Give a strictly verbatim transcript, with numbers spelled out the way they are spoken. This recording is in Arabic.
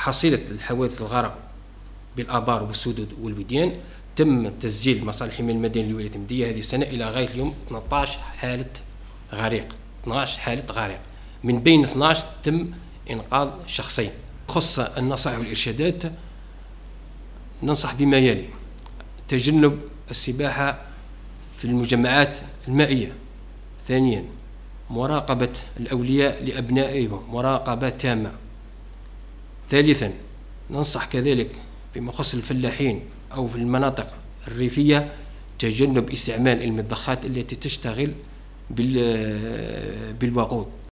حصيلة الحوادث الغرق بالآبار والسدود والوديان، تم تسجيل مصالح الحماية المدنية لولاية المدية هذه السنة إلى غاية اليوم اثني عشر حالة غريق، اثني عشر حالة غريق، من بين اثني عشر تم إنقاذ شخصين. خص النصائح والإرشادات، ننصح بما يلي: تجنب السباحة في المجمعات المائية. ثانيا، مراقبة الأولياء لأبنائهم مراقبة تامة. ثالثا، ننصح كذلك بما يخص الفلاحين أو في المناطق الريفية تجنب استعمال المضخات التي تشتغل بالوقود.